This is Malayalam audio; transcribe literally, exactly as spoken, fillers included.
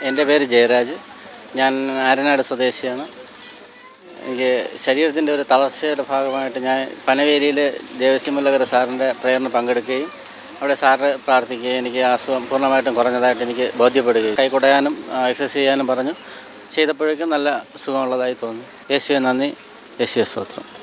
എൻ്റെ പേര് ജയരാജ്. ഞാൻ ആരനാട് സ്വദേശിയാണ്. എനിക്ക് ശരീരത്തിൻ്റെ ഒരു തളർച്ചയുടെ ഭാഗമായിട്ട് ഞാൻ പനവേലിയിൽ ദേവസ്യമുല്ലകര സാറിൻ്റെ പ്രേയറിന് പങ്കെടുക്കുകയും അവിടെ സാറ് പ്രാർത്ഥിക്കുകയും എനിക്ക് അസുഖം പൂർണ്ണമായിട്ടും കുറഞ്ഞതായിട്ട് എനിക്ക് ബോധ്യപ്പെടുകയും കൈ കുടയാനും എക്സസൈസ് ചെയ്യാനും പറഞ്ഞു. ചെയ്തപ്പോഴേക്കും നല്ല സുഖമുള്ളതായി തോന്നി. യേശുവെ നന്ദി, യേശുവെ സ്തോത്രം.